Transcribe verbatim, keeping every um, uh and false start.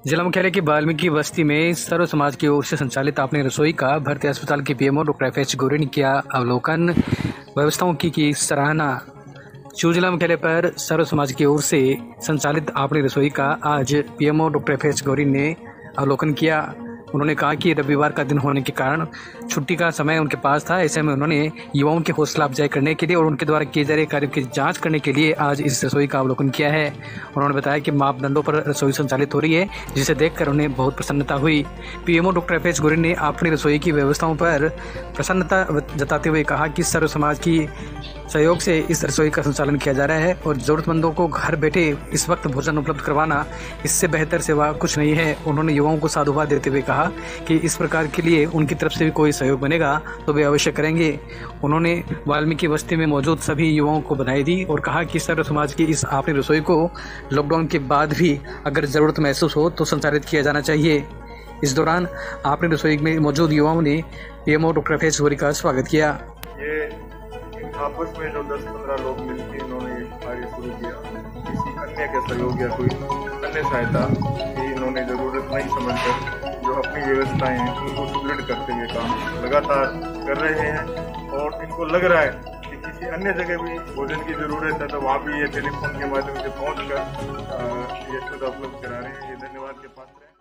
जिला मुख्यालय की वाल्मीकि बस्ती में सर्व समाज की ओर से संचालित अपनी रसोई का भर्ती अस्पताल के PMO doctor F H Gauri ने किया अवलोकन। व्यवस्थाओं की की सराहना। चूरू जिला मुख्यालय पर सर्व समाज की ओर से संचालित अपनी रसोई का आज PMO doctor F H Gauri ने अवलोकन किया। उन्होंने कहा कि रविवार का दिन होने के कारण छुट्टी का समय उनके पास था। ऐसे में उन्होंने युवाओं की हौसला अफजाई करने के लिए और उनके द्वारा किए जा रहे कार्यों की जांच करने के लिए आज इस रसोई का अवलोकन किया है। उन्होंने बताया कि मापदंडों पर रसोई संचालित हो रही है, जिसे देखकर उन्हें बहुत प्रसन्नता हुई। PMO doctor F H Gauri ने अपनी रसोई की व्यवस्थाओं पर प्रसन्नता जताते हुए कहा कि सर्व समाज की सहयोग से इस रसोई का संचालन किया जा रहा है और ज़रूरतमंदों को घर बैठे इस वक्त भोजन उपलब्ध करवाना इससे बेहतर सेवा कुछ नहीं है। उन्होंने युवाओं को साधुवाद देते हुए कहा कि इस प्रकार के लिए उनकी तरफ से भी कोई सहयोग बनेगा तो वे अवश्य करेंगे। उन्होंने वाल्मीकि बस्ती में मौजूद सभी युवाओं को बधाई दी और कहा कि सर्व समाज की इस अपनी रसोई को लॉकडाउन के बाद भी अगर ज़रूरत महसूस हो तो संचालित किया जाना चाहिए। इस दौरान अपनी रसोई में मौजूद युवाओं ने PMO doctor F H Gauri का स्वागत किया। आपस में जो दस पंद्रह लोग मिलकर इन्होंने कार्य शुरू किया, किसी अन्य के सहयोग या कोई अन्य सहायता की इन्होंने ज़रूरत नहीं समझकर जो अपनी व्यवस्थाएं हैं उनको सुदृढ़ करते हुए काम लगातार कर रहे हैं। और इनको लग रहा है कि किसी अन्य जगह भी भोजन की ज़रूरत है तो वहाँ भी ये टेलीफोन के माध्यम से पहुँच कर ये सुविधा उपलब्ध करा रहे हैं। ये धन्यवाद के पात्र हैं।